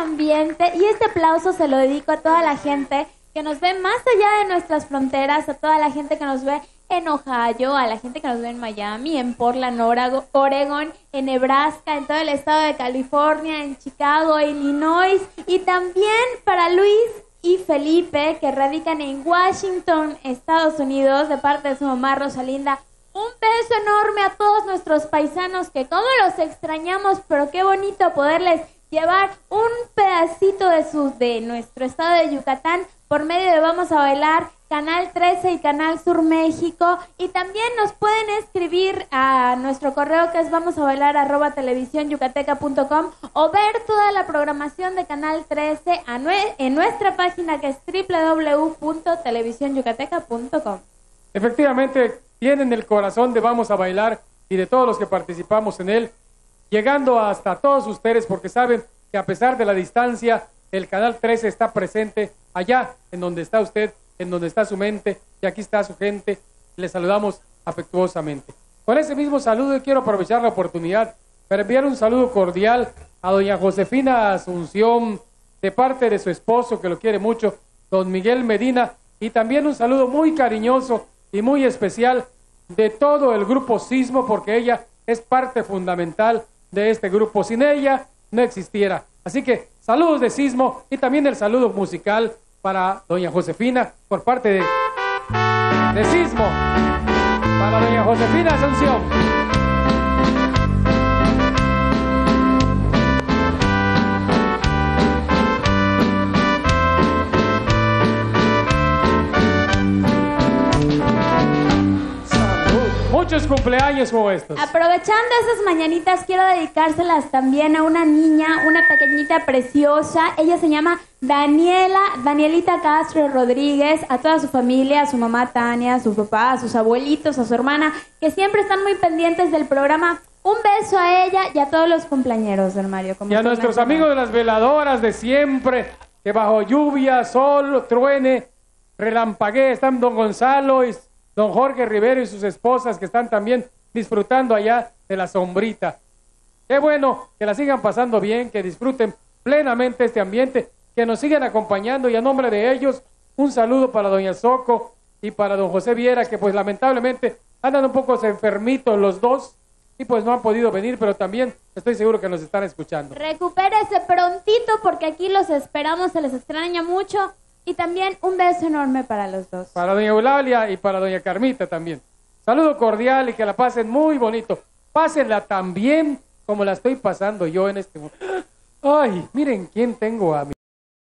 ambiente y este aplauso se lo dedico a toda la gente que nos ve más allá de nuestras fronteras, a toda la gente que nos ve en Ohio, a la gente que nos ve en Miami, en Portland, Oregon, en Nebraska, en todo el estado de California, en Chicago, Illinois, y también para Luis y Felipe, que radican en Washington, Estados Unidos, de parte de su mamá Rosalinda. Un beso enorme a todos nuestros paisanos, que como los extrañamos, pero qué bonito poderles llevar un pedacito de nuestro estado de Yucatán por medio de Vamos a Bailar, Canal 13 y Canal Sur México. Y también nos pueden escribir a nuestro correo, que es vamosabailar@televisionyucateca.com, o ver toda la programación de Canal 13 en nuestra página, que es www.televisionyucateca.com. Efectivamente, tienen el corazón de Vamos a Bailar y de todos los que participamos en él, llegando hasta todos ustedes, porque saben que a pesar de la distancia, el Canal 13 está presente allá en donde está usted, en donde está su mente, y aquí está su gente. Les saludamos afectuosamente. Con ese mismo saludo, quiero aprovechar la oportunidad para enviar un saludo cordial a doña Josefina Asunción, de parte de su esposo, que lo quiere mucho, don Miguel Medina, y también un saludo muy cariñoso y muy especial de todo el grupo Sismo, porque ella es parte fundamental de este grupo. Sin ella no existiera. Así que saludos de Sismo, y también el saludo musical para doña Josefina por parte de Sismo, para doña Josefina Asunción. Muchos cumpleaños como estos. Aprovechando esas mañanitas, quiero dedicárselas también a una niña, una pequeñita preciosa. Ella se llama Danielita Castro Rodríguez. A toda su familia, a su mamá Tania, a su papá, a sus abuelitos, a su hermana, que siempre están muy pendientes del programa. Un beso a ella y a todos los cumpleañeros, don Mario. Y a nuestros amigos de las veladoras de siempre, que bajo lluvia, sol, truene, relampaguee, están don Gonzalo y don Jorge Rivero y sus esposas, que están también disfrutando allá de la sombrita. Qué bueno que la sigan pasando bien, que disfruten plenamente este ambiente, que nos sigan acompañando, y a nombre de ellos, un saludo para doña Soco y para don José Viera, que pues lamentablemente andan un poco enfermitos los dos y pues no han podido venir, pero también estoy seguro que nos están escuchando. Recupérese prontito, porque aquí los esperamos, se les extraña mucho. Y también un beso enorme para los dos. Para doña Eulalia y para doña Carmita también. Saludo cordial y que la pasen muy bonito. Pásenla tan bien como la estoy pasando yo en este momento. Ay, miren quién tengo a mí.